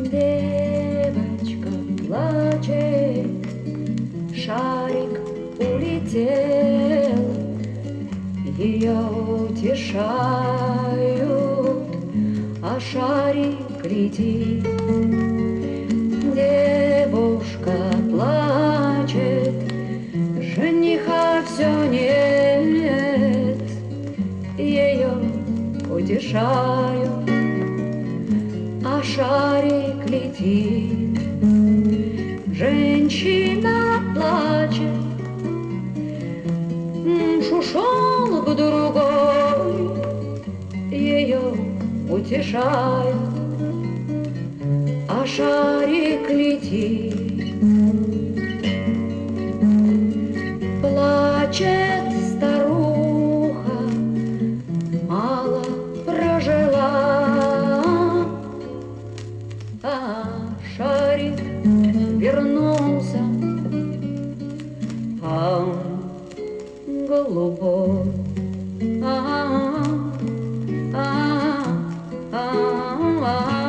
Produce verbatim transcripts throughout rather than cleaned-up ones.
Девочка плачет, шарик улетел, ее утешают, а шарик летит. Девушка плачет, жениха все нет, ее утешают, а шарик летит. Женщина плачет, муж ушел к другой, ее утешают, а шарик летит. Плачет старуха, мало прожила, а шарик вернулся, а он голубой. А, а, а, а.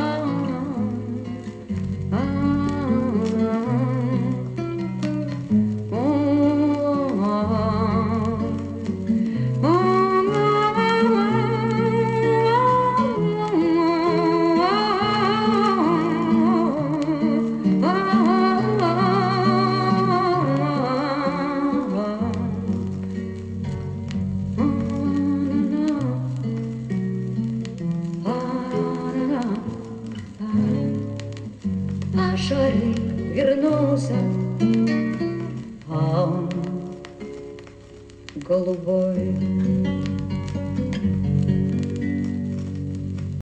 А шарик вернулся, а он голубой.